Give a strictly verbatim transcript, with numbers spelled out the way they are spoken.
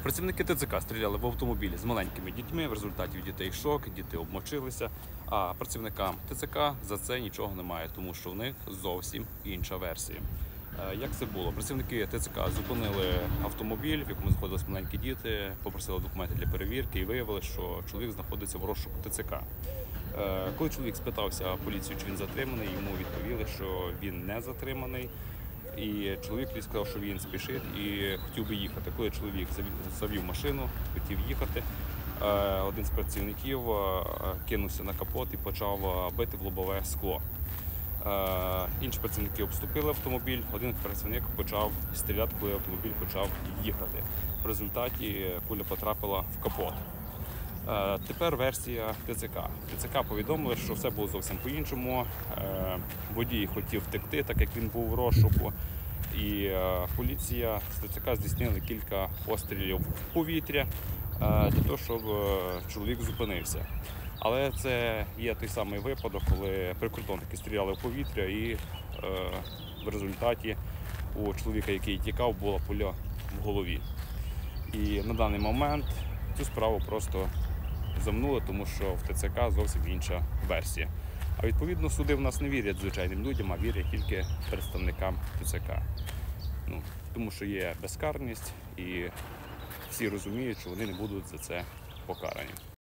Працівники ТЦК стріляли в автомобілі з маленькими дітьми, в результаті у дітей шок, діти обмочилися, а працівникам ТЦК за це нічого немає, тому що в них зовсім інша версія. Як це було? Працівники ТЦК зупинили автомобіль, в якому знаходились маленькі діти, попросили документи для перевірки і виявили, що чоловік знаходиться в розшуку ТЦК. Коли чоловік спитався поліцію, чи він затриманий, йому відповіли, що він не затриманий. І чоловік сказав, що він спішить і хотів би їхати. Коли чоловік завів машину, хотів їхати, один з працівників кинувся на капот і почав бити в лобове скло. Інші працівники обступили автомобіль, один працівник почав стріляти, коли автомобіль почав їхати. В результаті куля потрапила в капот. Тепер версія ТЦК. ТЦК повідомили, що все було зовсім по-іншому. Водій хотів втекти, так як він був в розшуку. І поліція з ТЦК здійснили кілька пострілів в повітря для того, щоб чоловік зупинився. Але це є той самий випадок, коли прикордонники стріляли в повітря і в результаті у чоловіка, який тікав, була пуля в голові. І на даний момент цю справу просто замнули, тому що в ТЦК зовсім інша версія. А відповідно суди в нас не вірять звичайним людям, а вірять тільки представникам ТЦК. Ну, тому що є безкарність і всі розуміють, що вони не будуть за це покарані.